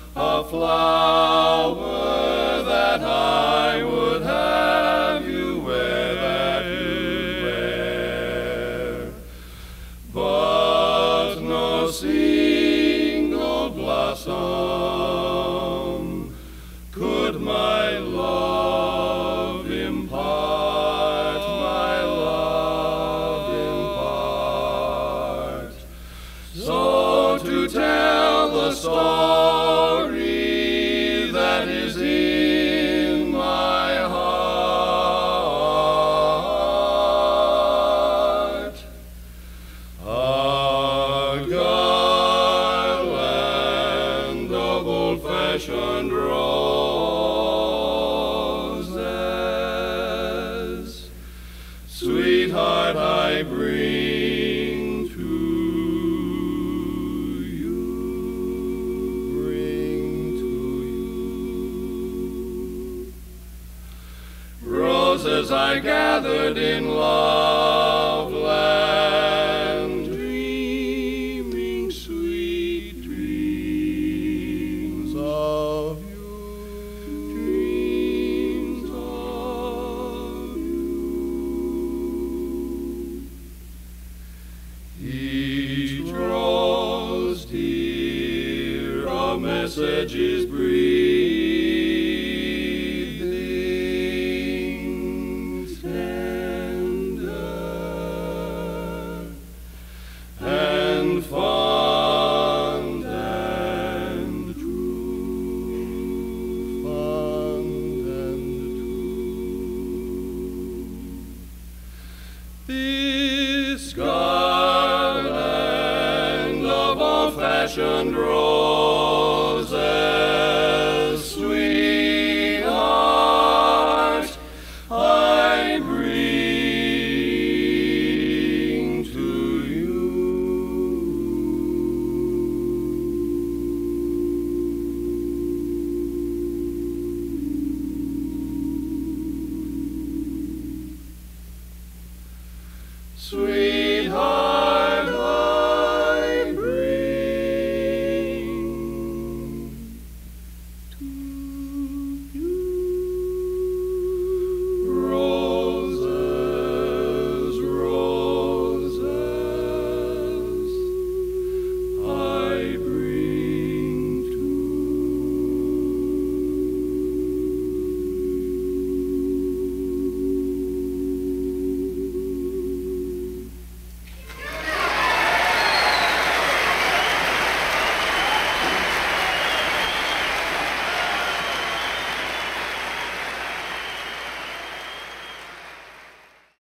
a flower that I would have you wear, that you wear. But no single blossom could my love impart, my love impart. So to tell the story that is in my heart, a garland of old-fashioned roses, sweetheart, I bring to you, roses I gathered in Loveland, dreaming sweet dreams of you, dreams of you. Each rose, dear, a message is breathing, tender and fond and true, fond and true. This garland of old-fashioned roses